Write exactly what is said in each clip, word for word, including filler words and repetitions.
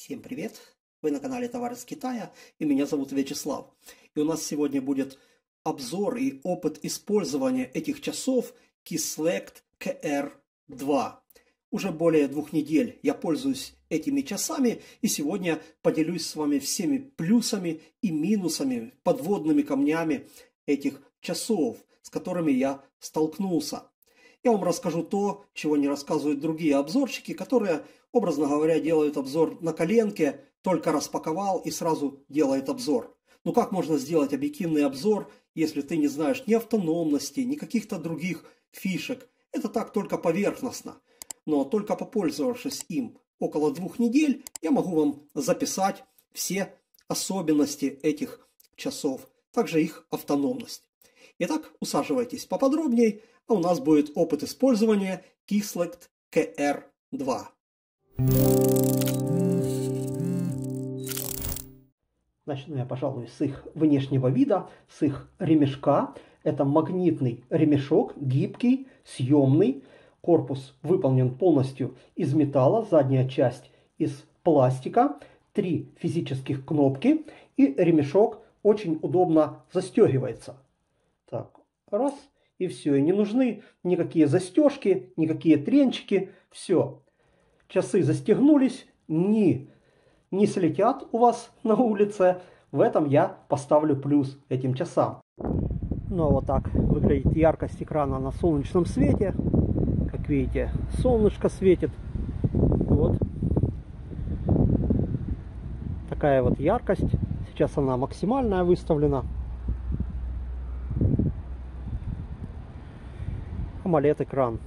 Всем привет! Вы на канале Товары из Китая, и меня зовут Вячеслав. И у нас сегодня будет обзор и опыт использования этих часов Keyselect кей эр два. Уже более двух недель я пользуюсь этими часами, и сегодня поделюсь с вами всеми плюсами и минусами, подводными камнями этих часов, с которыми я столкнулся. Я вам расскажу то, чего не рассказывают другие обзорщики, которые, образно говоря, делают обзор на коленке, только распаковал и сразу делает обзор. Ну как можно сделать объективный обзор, если ты не знаешь ни автономности, ни каких-то других фишек? Это так только поверхностно. Но только попользовавшись им около двух недель, я могу вам записать все особенности этих часов, также их автономность. Итак, усаживайтесь поподробнее, а у нас будет опыт использования Keyselect кей эр два. Начну я, пожалуй, с их внешнего вида, с их ремешка. Это магнитный ремешок, гибкий, съемный. Корпус выполнен полностью из металла, задняя часть из пластика. Три физических кнопки, и ремешок очень удобно застегивается. Так, раз, и все. И не нужны никакие застежки, никакие тренчики. Все. Часы застегнулись, не, не слетят у вас на улице. В этом я поставлю плюс этим часам. Ну а вот так выглядит яркость экрана на солнечном свете. Как видите, солнышко светит. Вот. Такая вот яркость. Сейчас она максимальная выставлена. AMOLED экран.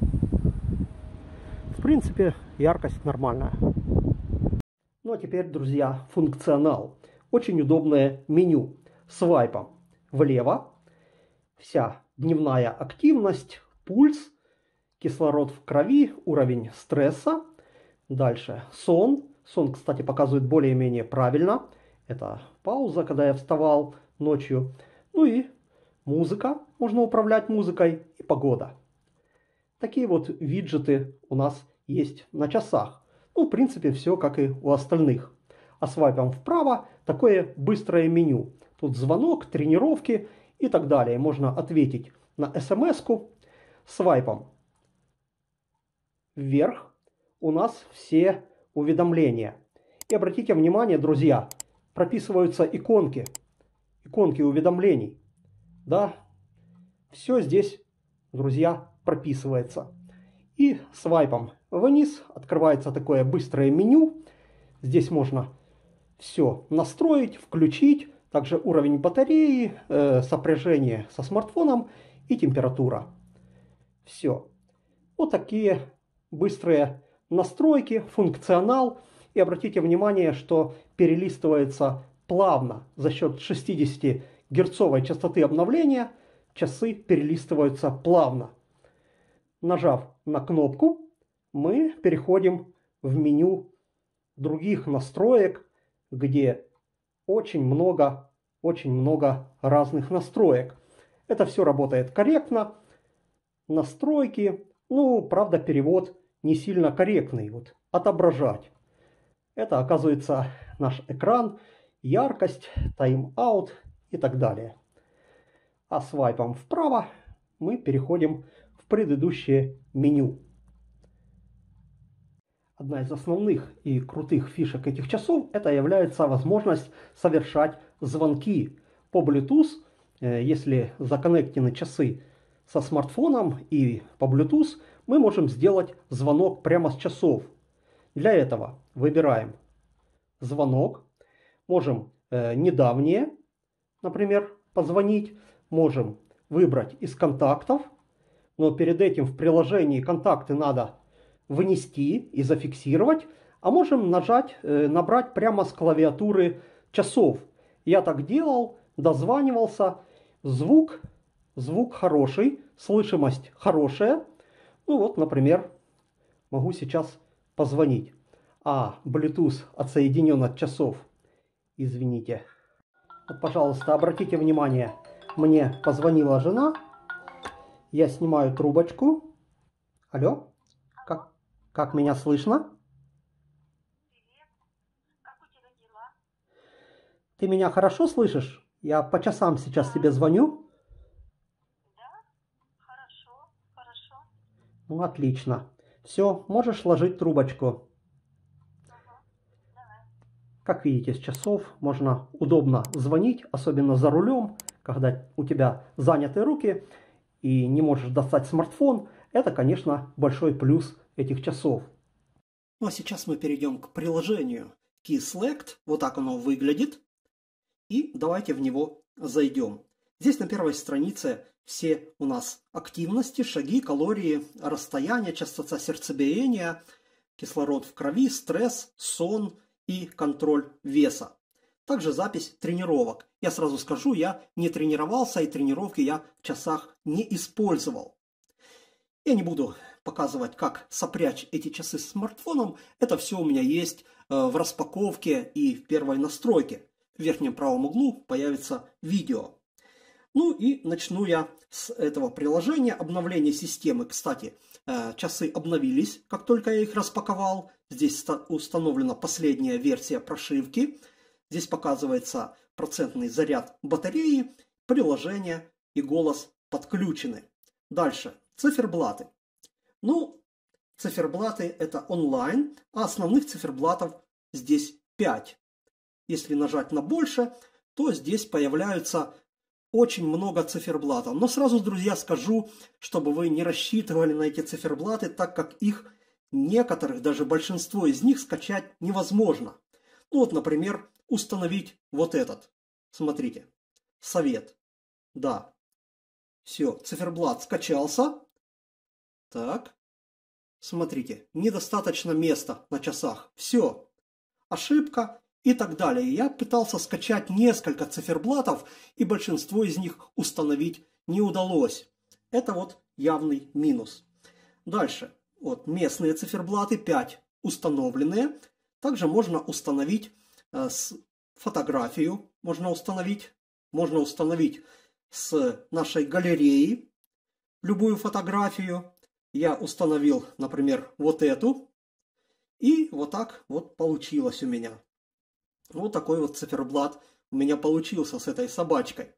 В принципе, яркость нормальная. Ну а теперь, друзья, функционал. Очень удобное меню. Свайпом влево. Вся дневная активность, пульс, кислород в крови, уровень стресса. Дальше сон. Сон, кстати, показывает более-менее правильно. Это пауза, когда я вставал ночью. Ну и музыка. Можно управлять музыкой. И погода. Такие вот виджеты у нас есть на часах. Ну, в принципе, все как и у остальных. А свайпом вправо такое быстрое меню. Тут звонок, тренировки и так далее. Можно ответить на смс-ку. Свайпом вверх у нас все уведомления. И обратите внимание, друзья, прописываются иконки. Иконки уведомлений. Да, все здесь, друзья, прописывается. И свайпом вниз открывается такое быстрое меню. Здесь можно все настроить, включить. Также уровень батареи, э, сопряжение со смартфоном и температура. Все. Вот такие быстрые настройки, функционал. И обратите внимание, что перелистывается плавно за счет шестидесятигерцовой частоты обновления. Часы перелистываются плавно. Нажав на кнопку, мы переходим в меню других настроек, где очень много, очень много разных настроек. Это все работает корректно. Настройки, ну, правда, перевод не сильно корректный. Вот, отображать. Это, оказывается, наш экран, яркость, тайм-аут и так далее. А свайпом вправо мы переходим в предыдущее меню. Одна из основных и крутых фишек этих часов это является возможность совершать звонки по Bluetooth. Если законнектены часы со смартфоном и по Bluetooth, мы можем сделать звонок прямо с часов. Для этого выбираем звонок. Можем э, недавнее, например, позвонить. Можем выбрать из контактов. Но перед этим в приложении контакты надо вынести и зафиксировать. А можем нажать, э, набрать прямо с клавиатуры часов. Я так делал, дозванивался. Звук, звук хороший, слышимость хорошая. Ну вот, например, могу сейчас позвонить. А, Bluetooth отсоединен от часов. Извините. Вот, пожалуйста, обратите внимание. Мне позвонила жена. Я снимаю трубочку. Алло? Как, как меня слышно? Ты меня хорошо слышишь? Я по часам сейчас тебе звоню. Да, хорошо, хорошо. Ну, отлично. Все, можешь ложить трубочку. Ага, давай. Как видите, с часов можно удобно звонить, особенно за рулем, когда у тебя заняты руки и не можешь достать смартфон. Это, конечно, большой плюс этих часов. Ну а сейчас мы перейдем к приложению KeySelect. Вот так оно выглядит. И давайте в него зайдем. Здесь на первой странице все у нас активности, шаги, калории, расстояние, частота сердцебиения, кислород в крови, стресс, сон и контроль веса. Также запись тренировок. Я сразу скажу, я не тренировался и тренировки я в часах не использовал. Я не буду показывать, как сопрячь эти часы с смартфоном. Это все у меня есть в распаковке и в первой настройке. В верхнем правом углу появится видео. Ну и начну я с этого приложения. Обновление системы. Кстати, часы обновились, как только я их распаковал. Здесь установлена последняя версия прошивки. Здесь показывается процентный заряд батареи, приложение и голос подключены. Дальше. Циферблаты. Ну, циферблаты это онлайн, а основных циферблатов здесь пять. Если нажать на больше, то здесь появляются очень много циферблатов. Но сразу, друзья, скажу, чтобы вы не рассчитывали на эти циферблаты, так как их некоторых, даже большинство из них скачать невозможно. Ну вот, например, установить вот этот. Смотрите. Совет. Да. Все, циферблат скачался. Так. Смотрите, недостаточно места на часах. Все. Ошибка и так далее. Я пытался скачать несколько циферблатов, и большинство из них установить не удалось. Это вот явный минус. Дальше. Вот местные циферблаты пять установленные. Также можно установить э, с фотографию. Можно установить. Можно установить с нашей галереи любую фотографию. Я установил, например, вот эту. И вот так вот получилось у меня. Вот такой вот циферблат у меня получился с этой собачкой.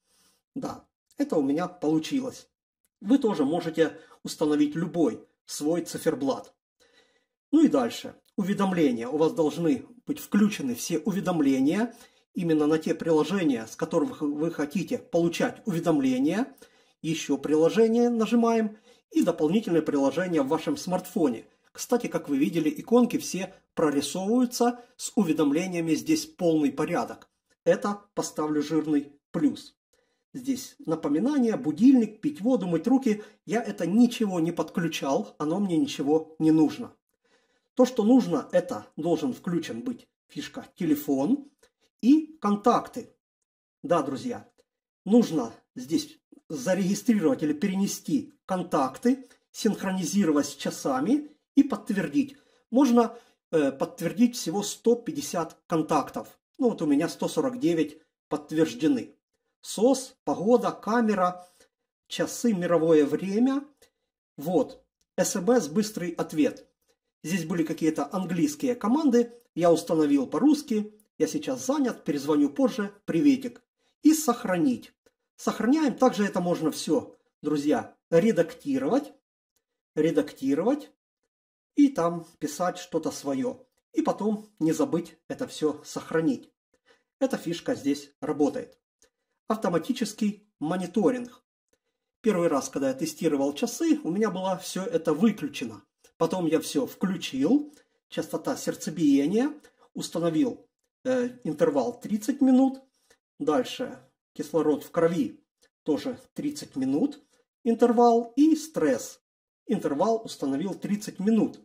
Да, это у меня получилось. Вы тоже можете установить любой свой циферблат. Ну и дальше. Уведомления. У вас должны быть включены все уведомления именно на те приложения, с которых вы хотите получать уведомления. Еще приложение нажимаем и дополнительные приложения в вашем смартфоне. Кстати, как вы видели, иконки все прорисовываются с уведомлениями. Здесь полный порядок. Это поставлю жирный плюс. Здесь напоминания, будильник, пить воду, мыть руки. Я это ничего не подключал, оно мне ничего не нужно. То, что нужно, это должен включен быть фишка телефон и контакты. Да, друзья, нужно здесь зарегистрировать или перенести контакты, синхронизировать с часами и подтвердить. Можно э, подтвердить всего сто пятьдесят контактов. Ну вот у меня сто сорок девять подтверждены. СОС, погода, камера, часы, мировое время. Вот. СМС, быстрый ответ. Здесь были какие-то английские команды. Я установил по-русски. Я сейчас занят, перезвоню позже. Приветик. И сохранить. Сохраняем. Также это можно все, друзья, редактировать. Редактировать. И там писать что-то свое. И потом не забыть это все сохранить. Эта фишка здесь работает. Автоматический мониторинг. Первый раз, когда я тестировал часы, у меня было все это выключено. Потом я все включил. Частота сердцебиения. Установил э, интервал тридцать минут. Дальше кислород в крови. Тоже тридцать минут. Интервал. И стресс. Интервал установил тридцать минут.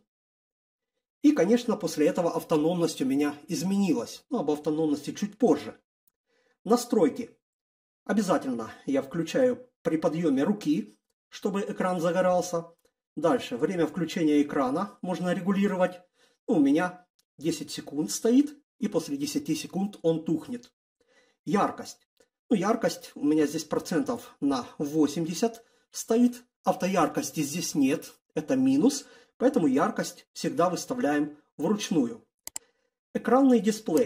И, конечно, после этого автономность у меня изменилась. Но об автономности чуть позже. Настройки. Обязательно я включаю при подъеме руки, чтобы экран загорался. Дальше. Время включения экрана можно регулировать. У меня десять секунд стоит, и после десяти секунд он тухнет. Яркость. Ну, яркость у меня здесь процентов на восемьдесят стоит. Автояркости здесь нет. Это минус. Поэтому яркость всегда выставляем вручную. Экранный дисплей.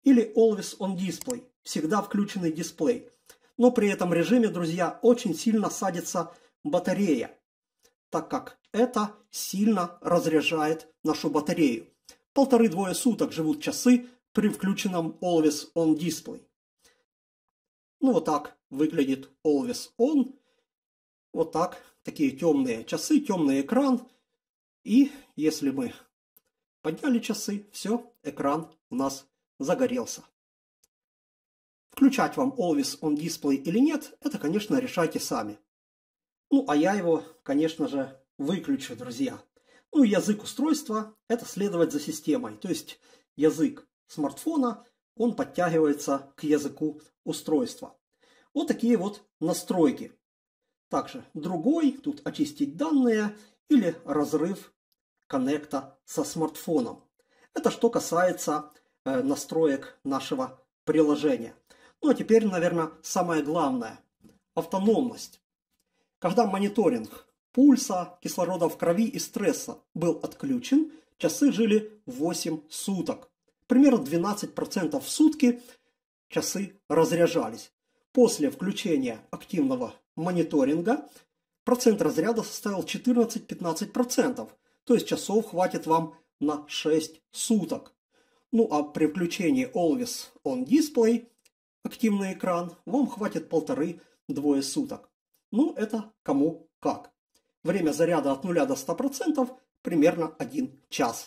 или Always on Display, всегда включенный дисплей. Но при этом режиме, друзья, очень сильно садится батарея, так как это сильно разряжает нашу батарею. Полторы-двое суток живут часы при включенном Always on Display. Ну вот так выглядит Always on. Вот так, такие темные часы, темный экран. И если мы подняли часы, все, экран у нас загорелся. Включать вам Always on Display или нет, это, конечно, решайте сами. Ну, а я его, конечно же, выключу, друзья. Ну, язык устройства – это следовать за системой. То есть язык смартфона, он подтягивается к языку устройства. Вот такие вот настройки. Также другой, тут очистить данные или разрыв коннекта со смартфоном. Это что касается э, настроек нашего приложения. Ну а теперь, наверное, самое главное – автономность. Когда мониторинг пульса, кислорода в крови и стресса был отключен, часы жили восемь суток. Примерно двенадцать процентов в сутки часы разряжались. После включения активного мониторинга процент разряда составил четырнадцать-пятнадцать процентов. То есть часов хватит вам на шесть суток. Ну а при включении Always on Display, активный экран, вам хватит полторы-двое суток. Ну это кому как. Время заряда от нуля до ста процентов примерно один час.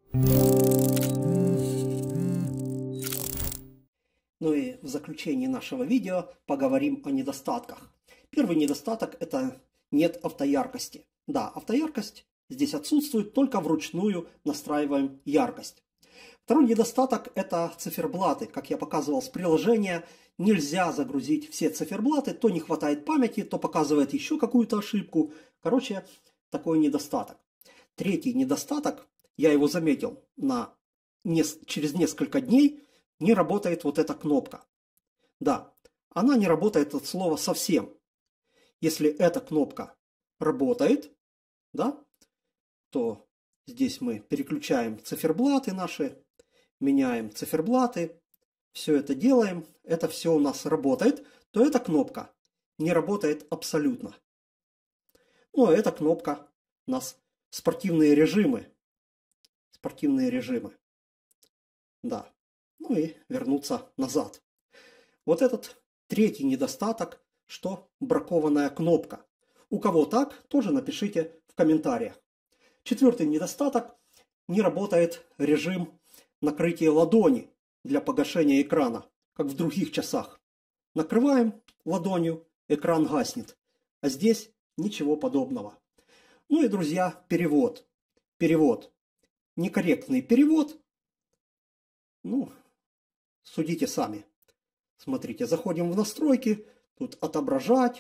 Ну и в заключении нашего видео поговорим о недостатках. Первый недостаток – это нет автояркости. Да, автояркость здесь отсутствует, только вручную настраиваем яркость. Второй недостаток – это циферблаты. Как я показывал с приложения, нельзя загрузить все циферблаты, то не хватает памяти, то показывает еще какую-то ошибку. Короче, такой недостаток. Третий недостаток, я его заметил, на, не, через несколько дней не работает вот эта кнопка. Да, она не работает от слова совсем. Если эта кнопка работает, да, то здесь мы переключаем циферблаты наши, меняем циферблаты, все это делаем, это все у нас работает, то эта кнопка не работает абсолютно. Ну, а эта кнопка у нас спортивные режимы. Спортивные режимы. Да. Ну и вернуться назад. Вот этот третий недостаток, что бракованная кнопка. У кого так, тоже напишите в комментариях. Четвертый недостаток, не работает режим накрытия ладони для погашения экрана, как в других часах. Накрываем ладонью, экран гаснет. А здесь ничего подобного. Ну и, друзья, перевод. Перевод. Некорректный перевод. Ну, судите сами. Смотрите, заходим в настройки. Тут отображать.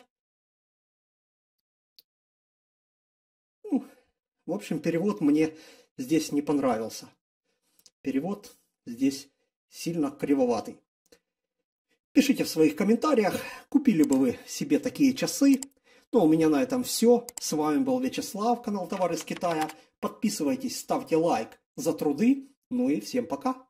Ну, в общем, перевод мне здесь не понравился. Перевод здесь сильно кривоватый. Пишите в своих комментариях, купили бы вы себе такие часы. Ну, а у меня на этом все. С вами был Вячеслав, канал Товары из Китая. Подписывайтесь, ставьте лайк за труды. Ну и всем пока.